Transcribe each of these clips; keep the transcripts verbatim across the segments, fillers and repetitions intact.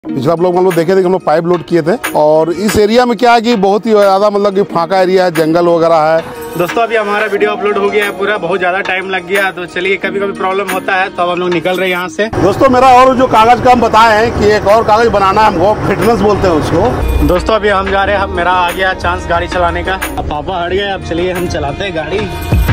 पिछला ब्लॉग में हम लोग देखे थे कि हम लोग पाइप लोड किए थे और इस एरिया में क्या है कि बहुत ही ज़्यादा मतलब कि फांका एरिया है, जंगल वगैरह है। दोस्तों अभी हमारा वीडियो अपलोड हो गया है पूरा, बहुत ज़्यादा टाइम लग गया, तो चलिए कभी कभी प्रॉब्लम होता है तो अब हम लोग निकल रहे हैं यहाँ से। दोस्तों मेरा और जो कागज़ का हम बताए हैं कि एक और कागज़ बनाना है हमको, फिटनेस बोलते हैं उसको। दोस्तों अभी हम जा रहे हैं, मेरा आ गया चांस गाड़ी चलाने का। अब पापा हट गए, अब चलिए हम चलाते हैं गाड़ी।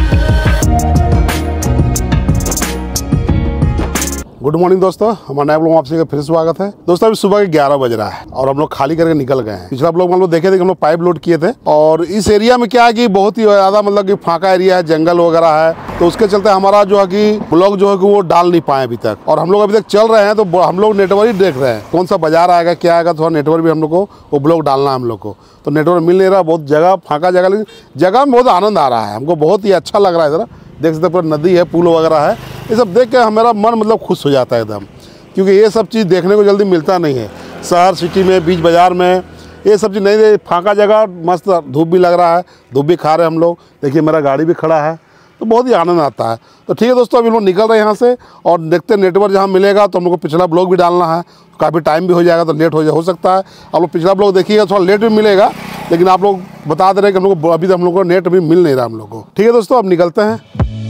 गुड मॉर्निंग दोस्तों, हमारे नए ब्लॉग में आपसे फिर स्वागत है। दोस्तों अभी सुबह के ग्यारह बज रहा है और हम लोग खाली करके निकल गए हैं। पिछला ब्लॉग में हम लोग देखे थे कि हम लोग पाइप लोड किए थे और इस एरिया में क्या है कि बहुत ही ज़्यादा मतलब कि फांका एरिया है, जंगल वगैरह है, तो उसके चलते हमारा जो है कि ब्लॉग जो है कि वो डाल नहीं पाए अभी तक। और हम लोग अभी तक चल रहे हैं तो हम लोग नेटवर्क ही देख रहे हैं कौन सा बाजार आएगा, क्या आएगा, थोड़ा नेटवर्क भी हम लोग को वो ब्लॉग डालना है हम लोग को। तो नेटवर्क मिल नहीं रहा, बहुत जगह फाँका जगह, लेकिन जगह में बहुत आनंद आ रहा है हमको, बहुत ही अच्छा लग रहा है। जरा देख सकते पूरा नदी है, पुल वगैरह है, ये सब देख के हमारा मन मतलब खुश हो जाता है एकदम, क्योंकि ये सब चीज़ देखने को जल्दी मिलता नहीं है। शहर सिटी में, बीच बाज़ार में ये सब चीज़ नहीं, फांका जगह, मस्त धूप भी लग रहा है, धूप भी खा रहे हैं हम लोग। देखिए मेरा गाड़ी भी खड़ा है, तो बहुत ही आनंद आता है। तो ठीक है दोस्तों, अभी लोग निकल रहे हैं यहाँ से और देखते हैं नेटवर्क जहाँ मिलेगा तो हम लोग को पिछला ब्लॉग भी डालना है, काफ़ी टाइम भी हो जाएगा तो लेट हो जा हो सकता है। आप लोग पिछला ब्लॉग देखिएगा, थोड़ा लेट भी मिलेगा, लेकिन आप लोग बता दे रहे हैं कि हम लोग को अभी तो हम लोग को नेट भी मिल नहीं रहा हम लोग को। ठीक है दोस्तों, अब निकलते हैं।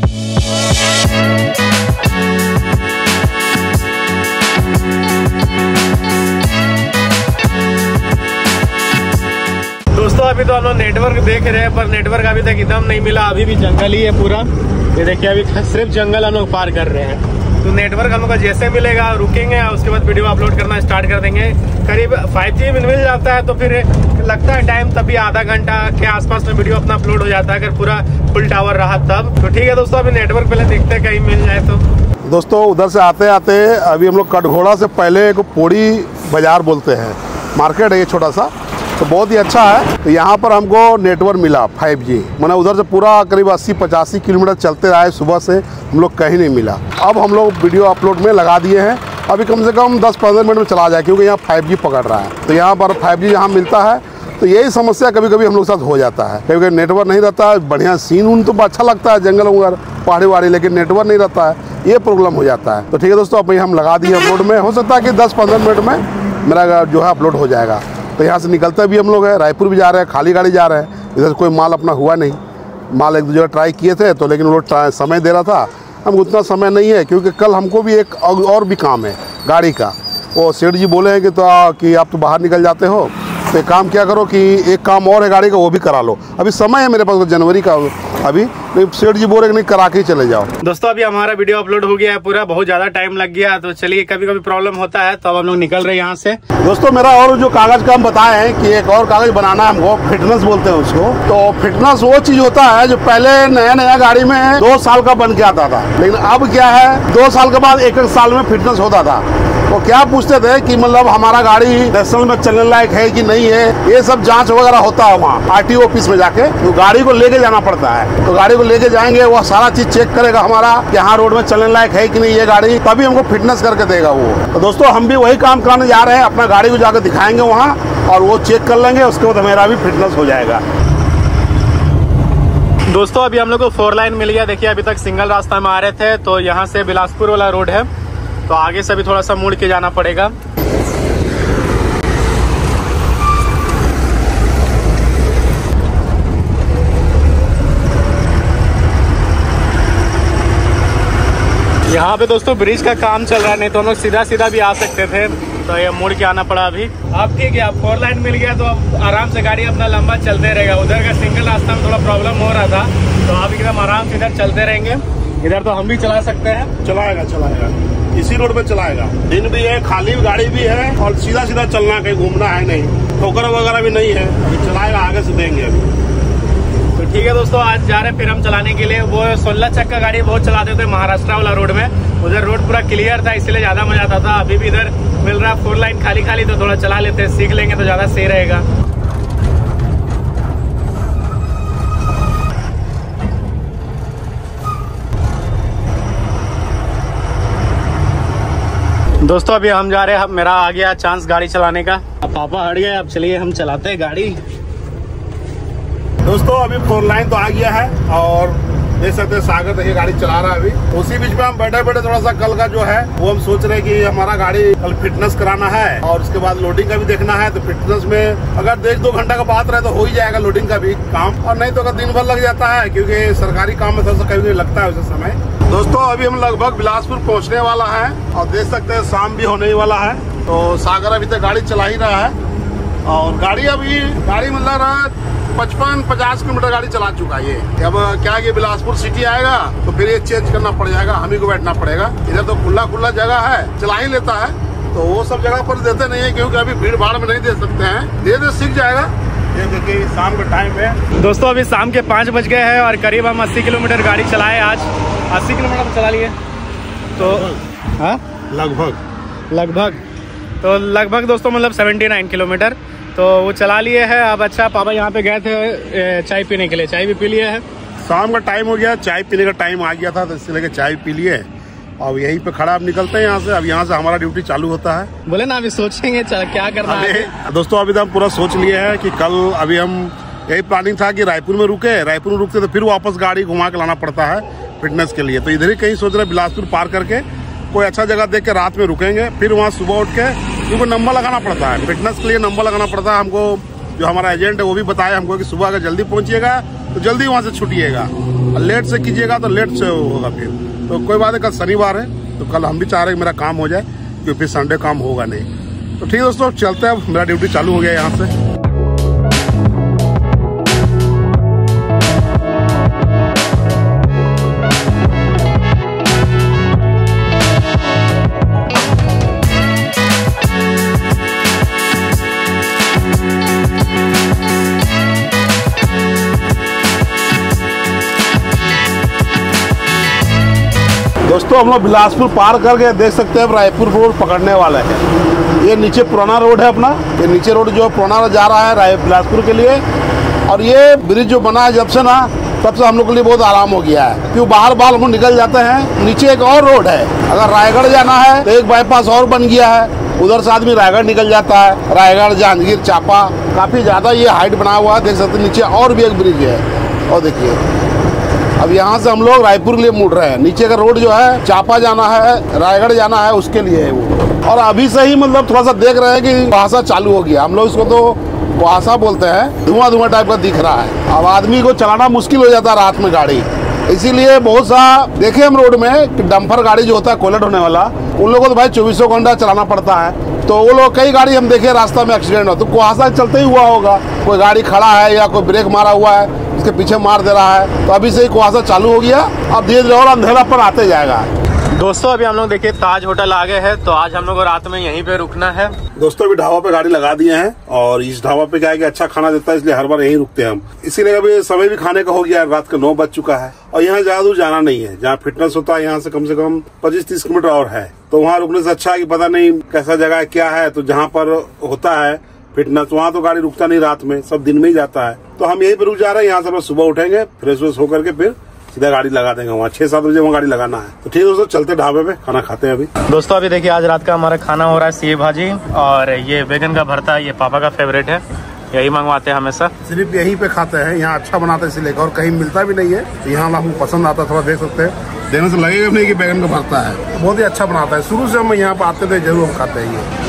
दोस्तों अभी तो हम लोग नेटवर्क देख रहे हैं पर नेटवर्क अभी तक एकदम नहीं मिला, अभी भी जंगल ही है पूरा। ये देखिए अभी सिर्फ जंगल हम लोग पार कर रहे हैं। तो नेटवर्क हम लोग का जैसे मिलेगा रुकेंगे, उसके बाद वीडियो अपलोड करना स्टार्ट कर देंगे। करीब फाइव जी मिल जाता है तो फिर लगता है टाइम, तभी आधा घंटा के आसपास में वीडियो अपना अपलोड हो जाता है, अगर पूरा फुल टावर रहा तब। तो ठीक है दोस्तों, अभी नेटवर्क पहले देखते हैं कहीं मिल जाए तो। दोस्तों उधर से आते आते अभी हम लोग कटघोड़ा से पहले एक पोड़ी बाज़ार बोलते हैं, मार्केट है ये छोटा सा, तो बहुत ही अच्छा है। तो यहाँ पर हमको नेटवर्क मिला फाइव जी, मैंने उधर से पूरा करीब अस्सी पचासी किलोमीटर चलते आए, सुबह से हम लोग कहीं नहीं मिला। अब हम लोग वीडियो अपलोड में लगा दिए हैं, अभी कम से कम दस पंद्रह मिनट में चला जाए, क्योंकि यहाँ फाइव जी पकड़ रहा है। तो यहाँ पर फाइव जी यहाँ मिलता है, तो यही समस्या कभी कभी हम लोग के साथ हो जाता है, क्योंकि नेटवर्क नहीं रहता है। बढ़िया सीन उन तो अच्छा लगता है, जंगल वगैरह पहाड़ी वाड़ी, लेकिन नेटवर्क नहीं रहता है, ये प्रॉब्लम हो जाता है। तो ठीक है दोस्तों, अब हम लगा दिए अपलोड में, हो सकता है कि दस पंद्रह मिनट में मेरा जो है अपलोड हो जाएगा। तो यहाँ से निकलते भी हम लोग हैं, रायपुर भी जा रहे हैं, खाली गाड़ी जा रहे हैं। इधर कोई माल अपना हुआ नहीं, माल एक दो जगह ट्राई किए थे तो, लेकिन वो लोग समय दे रहा था, हमको उतना समय नहीं है, क्योंकि कल हमको भी एक और भी काम है गाड़ी का। वो सेठ जी बोले हैं कि तो आ, कि आप तो बाहर निकल जाते हो, तो एक काम क्या करो कि एक काम और है गाड़ी का, वो भी करा लो। अभी समय है मेरे पास जनवरी का, अभी सेठ जी बोले कि नहीं करा के ही चले जाओ। दोस्तों अभी हमारा वीडियो अपलोड हो गया है पूरा, बहुत ज्यादा टाइम लग गया, तो चलिए कभी कभी प्रॉब्लम होता है तो अब हम लोग निकल रहे हैं यहाँ से। दोस्तों मेरा और जो कागज़ का हम बताए हैं कि एक और कागज़ बनाना है हमको, फिटनेस बोलते हैं उसको। तो फिटनेस वो चीज़ होता है जो पहले नया नया गाड़ी में दो साल का बन के आता था, लेकिन अब क्या है दो साल के बाद एक एक साल में फिटनेस होता था। तो क्या पूछते थे कि मतलब हमारा गाड़ी नेशनल में चलने लायक है कि नहीं है, ये सब जांच वगैरह होता है वहाँ आर टी ओ ऑफिस में जाके। तो गाड़ी को लेके जाना पड़ता है, तो गाड़ी को लेके जाएंगे, वो सारा चीज चेक करेगा हमारा कि हाँ रोड में चलने लायक है कि नहीं ये गाड़ी, तभी हमको फिटनेस करके देगा वो। तो दोस्तों हम भी वही काम करने जा रहे हैं, अपना गाड़ी को जाकर दिखाएंगे वहाँ और वो चेक कर लेंगे, उसके बाद मेरा भी फिटनेस हो जाएगा। दोस्तों अभी हम लोग को फोर लाइन मिल गया। देखिए अभी तक सिंगल रास्ता में आ रहे थे, तो यहाँ से बिलासपुर वाला रोड है, तो आगे से भी थोड़ा सा मुड़ के जाना पड़ेगा। यहाँ पे दोस्तों ब्रिज का काम चल रहा है, नहीं तो हम लोग सीधा सीधा भी आ सकते थे, तो ये मुड़ के आना पड़ा अभी। अब ठीक है, अब फोर लाइन मिल गया तो अब आराम से गाड़ी अपना लंबा चलते रहेगा। उधर का सिंगल रास्ता में थोड़ा प्रॉब्लम हो रहा था, तो अब एकदम आराम से इधर चलते रहेंगे। इधर तो हम भी चला सकते हैं, चलाएगा चलाएगा इसी रोड पे चलाएगा, दिन भी है, खाली गाड़ी भी है और सीधा सीधा चलना, कहीं घूमना है नहीं, ठोकर वगैरह भी नहीं है, चलाएगा, आगे से देंगे अभी। तो ठीक है दोस्तों, आज जा रहे हैं फिर हम चलाने के लिए। वो सोलह चक्का गाड़ी बहुत चलाते थे महाराष्ट्र वाला रोड में, उधर रोड पूरा क्लियर था, इसलिए ज्यादा मजा आता था। अभी भी इधर मिल रहा फोर लाइन खाली खाली, तो थोड़ा चला लेते हैं, सीख लेंगे तो ज्यादा सही रहेगा। दोस्तों अभी हम जा रहे हैं, मेरा आ गया चांस गाड़ी चलाने का। अब पापा हट गए, अब चलिए हम चलाते हैं गाड़ी। दोस्तों अभी फोर लाइन तो आ गया है और देख सकते हैं सागर देखिए गाड़ी चला रहा है अभी। उसी बीच में हम बैठे बैठे थोड़ा सा कल का जो है वो हम सोच रहे हैं कि हमारा गाड़ी कल फिटनेस कराना है और उसके बाद लोडिंग का भी देखना है। तो फिटनेस में अगर एक दो घंटा का बात रहे तो हो ही जाएगा लोडिंग का भी काम, और नहीं तो अगर दिन भर लग जाता है क्योंकि सरकारी काम में थोड़ा सा कभी लगता है उस समय। दोस्तों अभी हम लगभग बिलासपुर पहुँचने वाला है और देख सकते हैं शाम भी होने ही वाला है। तो सागर अभी तक गाड़ी चला ही रहा है और गाड़ी अभी गाड़ी मतलब पचपन पचास किलोमीटर गाड़ी चला चुका है ये। अब क्या है कि बिलासपुर सिटी आएगा तो फिर ये चेंज करना पड़ जाएगा, हम ही को बैठना पड़ेगा। इधर तो खुला खुला जगह है, चला ही लेता है, तो वो सब जगह पर देते नहीं है क्योंकि अभी भीड़ भाड़ में नहीं दे सकते हैं। धीरे धीरे सीख जाएगा। ये देखिए शाम का टाइम है दोस्तों, अभी शाम के पाँच बज गए हैं और करीब हम अस्सी किलोमीटर गाड़ी चलाए। आज अस्सी किलोमीटर चला लिए तो हाँ लगभग लगभग तो लगभग दोस्तों मतलब उन्यासी किलोमीटर तो वो चला लिए है। अब अच्छा पापा यहाँ पे गए थे चाय पीने के लिए, चाय भी पी लिए है। शाम का टाइम हो गया, चाय पीने का टाइम आ गया था तो इससे लेके चाय पी लिए। अब यहीं पे खड़ा अब निकलते हैं यहाँ से। अब यहाँ से हमारा ड्यूटी चालू होता है। बोले ना अभी सोचेंगे क्या करना है। दोस्तों अभी तो हम पूरा सोच लिए है कि कल अभी हम यही प्लानिंग था कि रायपुर में रुके, रायपुर में रुकते तो फिर वापस गाड़ी घुमा के लाना पड़ता है फिटनेस के लिए। तो इधर ही कहीं सोच रहे बिलासपुर पार करके कोई अच्छा जगह देख के रात में रुकेंगे, फिर वहाँ सुबह उठ के क्योंकि नंबर लगाना पड़ता है फिटनेस के लिए, नंबर लगाना पड़ता है हमको। जो हमारा एजेंट है वो भी बताया हमको कि सुबह अगर जल्दी पहुंचिएगा तो जल्दी वहाँ से छूटिएगा, लेट से कीजिएगा तो लेट से होगा फिर। तो कोई बात है, कल शनिवार है तो कल हम भी चाह रहे हैं मेरा काम हो जाए क्योंकि फिर संडे काम होगा नहीं। तो ठीक है दोस्तों चलते हैं, मेरा ड्यूटी चालू हो गया यहाँ से। दोस्तों हम लोग बिलासपुर पार करके देख सकते हैं रायपुर रोड पकड़ने वाले हैं। ये नीचे पुराना रोड है अपना, ये नीचे रोड जो पुराना जा रहा है राय बिलासपुर के लिए। और ये ब्रिज जो बना है जब से ना तब से हम लोग के लिए बहुत आराम हो गया है क्योंकि बाहर बाहर हम लोग निकल जाते हैं। नीचे एक और रोड है, अगर रायगढ़ जाना है तो एक बाईपास और बन गया है, उधर से आदमी रायगढ़ निकल जाता है। रायगढ़, जांजगीर, चापा काफी ज्यादा ये हाइट बना हुआ है, देख सकते हैं। नीचे और भी एक ब्रिज है और देखिए अब यहाँ से हम लोग रायपुर के लिए मुड़ रहे हैं। नीचे का रोड जो है चापा जाना है, रायगढ़ जाना है, उसके लिए है वो। और अभी से ही मतलब थोड़ा सा देख रहे हैं कि कुहासा चालू हो गया। हम लोग इसको तो कुहासा बोलते हैं, धुआं धुआं टाइप का दिख रहा है। अब आदमी को चलाना मुश्किल हो जाता है रात में गाड़ी, इसीलिए बहुत सा देखे हम रोड में कि डंपर गाड़ी जो होता है कोलेट होने वाला, उन लोगों को तो भाई चौबीसों घंटा चलाना पड़ता है। तो वो लोग कई गाड़ी हम देखे रास्ता में एक्सीडेंट हो तो कुहासा चलते ही हुआ होगा, कोई गाड़ी खड़ा है या कोई ब्रेक मारा हुआ है उसके पीछे मार दे रहा है। तो अभी से ही कुहासा चालू हो गया, अब धीरे धीरे और अंधेरा पर आते जाएगा। दोस्तों अभी हम लोग देखिए ताज होटल आ गए हैं, तो आज हम लोग को रात में यहीं पे रुकना है। दोस्तों अभी ढाबा पे गाड़ी लगा दिए हैं और इस ढाबा पे क्या है कि अच्छा खाना देता है, इसलिए हर बार यहीं रुकते हैं हम। इसीलिए अभी समय भी खाने का हो गया है, रात का नौ बज चुका है और यहाँ ज्यादा दूर जाना नहीं है। जहाँ फिटनेस होता है यहाँ से कम से कम पच्चीस तीस किलोमीटर और है, तो वहाँ रुकने से अच्छा है कि पता नहीं कैसा जगह है क्या है। तो जहाँ पर होता है फिटनेस वहाँ तो गाड़ी रुकता नहीं रात में, सब दिन में ही जाता है। तो हम यहीं पर रुक जा रहे हैं, यहाँ से हम सुबह उठेंगे, फ्रेश व्रेश होकर के फिर सीधा गाड़ी लगा देंगे वहाँ छह सात बजे वहाँ गाड़ी लगाना है। तो ठीक है दोस्तों चलते ढाबे पे खाना खाते हैं अभी। दोस्तों अभी देखिए आज रात का हमारा खाना हो रहा है सेव भाजी और ये बैगन का भरता, ये पापा का फेवरेट है, यही मंगवाते हैं हमेशा। सिर्फ यहीं पे खाते हैं, यहाँ अच्छा बनाते हैं इसलिए, और कहीं मिलता भी नहीं है। यहाँ हमको पसंद आता है, थोड़ा देख सकते हैं, देने से लगेगा नहीं कि बैगन का भरता है, बहुत ही अच्छा बनाता है। शुरू से हम यहाँ पे आते थे, जरूर हम खाते हैं ये।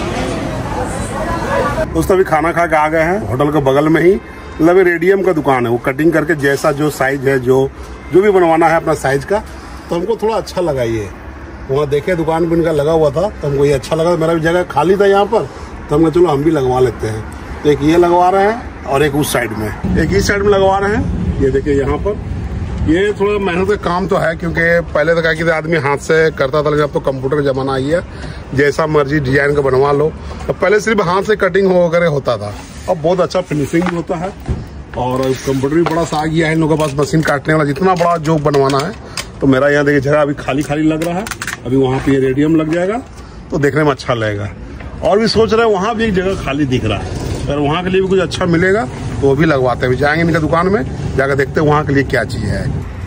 दोस्तों अभी खाना खा के आ गए हैं, होटल के बगल में ही मतलब रेडियम का दुकान है, वो कटिंग करके जैसा जो साइज है, जो जो भी बनवाना है अपना साइज का, तो हमको थोड़ा अच्छा लगा ये। वहाँ देखे दुकान पे इनका लगा हुआ था तो हमको ये अच्छा लगा, मेरा भी जगह खाली था यहाँ पर, तो हमने चलो हम भी लगवा लेते हैं। तो एक ये लगवा रहे हैं और एक उस साइड में, एक इस साइड में लगवा रहे हैं। ये देखिए यहाँ पर ये थोड़ा मेहनत का काम तो है क्योंकि पहले तो क्या कि आदमी हाथ से करता था, लेकिन अब तो कंप्यूटर का जमाना आई है, जैसा मर्जी डिजाइन का बनवा लो। तो पहले सिर्फ हाथ से कटिंग वगैरह होता था, अब बहुत अच्छा फिनिशिंग भी होता है और कंप्यूटर भी बड़ा सा आ गया है इन लोगों के पास, मशीन काटने वाला जितना बड़ा जो बनवाना है। तो मेरा यहाँ देखिए जगह अभी खाली खाली लग रहा है, अभी वहाँ पे रेडियम लग जाएगा तो देखने में अच्छा लगेगा। और भी सोच रहे हैं वहाँ भी एक जगह खाली दिख रहा है, अगर वहाँ के लिए भी कुछ अच्छा मिलेगा तो वो भी लगवाते हैं। जाएंगे इनका दुकान में, जाकर देखते हैं वहाँ के लिए क्या चीज़ है।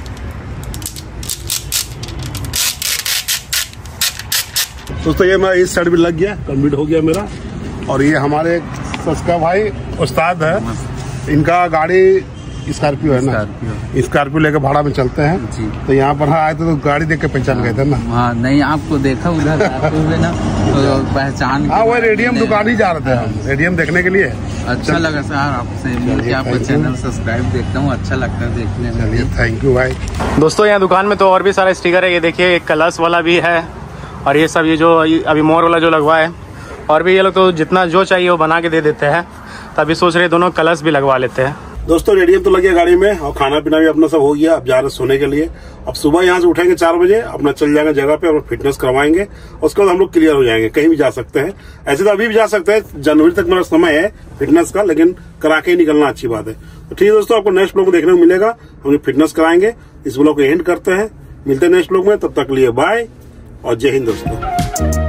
दोस्तों ये मैं इस साइड भी लग गया, कंप्लीट हो गया मेरा। और ये हमारे सस्का भाई उस्ताद है, इनका गाड़ी स्कॉर्पियो है ना, स्कॉर्पियो लेकर भाड़ा में चलते हैं जी। तो यहाँ पर हाँ आए थे तो गाड़ी देख के पहचान गए थे ना। हाँ नहीं, आपको देखा उधर हुए ना तो पहचान। हाँ वो रेडियम दुकान ही जा रहे थे हम, रेडियम देखने के लिए। अच्छा लगा सर आपसे मिलकर, आपका चैनल सब्सक्राइब देखता हूँ, अच्छा लगता है देखने में। चलिए थैंक यू भाई। दोस्तों यहाँ दुकान में तो और भी सारे स्टिकर है, ये देखिए एक कलर्स वाला भी है और ये सब ये जो अभी मोर वाला जो लगवा है, और भी ये लोग तो जितना जो चाहिए वो बना के दे देते हैं। तभी सोच रहे दोनों कलर्स भी लगवा लेते हैं। दोस्तों रेडियम तो लग गया गाड़ी में और खाना पीना भी अपना सब हो गया। अब जा रहे सोने के लिए। अब सुबह यहाँ से उठेंगे चार बजे, अपना चल जाएंगे जगह पे, अपना फिटनेस करवाएंगे, उसके बाद हम लोग क्लियर हो जाएंगे, कहीं भी जा सकते हैं। ऐसे तो अभी भी जा सकते हैं, जनवरी तक मेरा समय है फिटनेस का, लेकिन करा के ही निकलना अच्छी बात है। तो ठीक है दोस्तों, आपको नेक्स्ट ब्लॉग देखने को मिलेगा, हम फिटनेस कराएंगे। इस ब्लॉग को एंड करते हैं, मिलते हैं नेक्स्ट ब्लॉग में, तब तक लिए बाय और जय हिंद दोस्तों।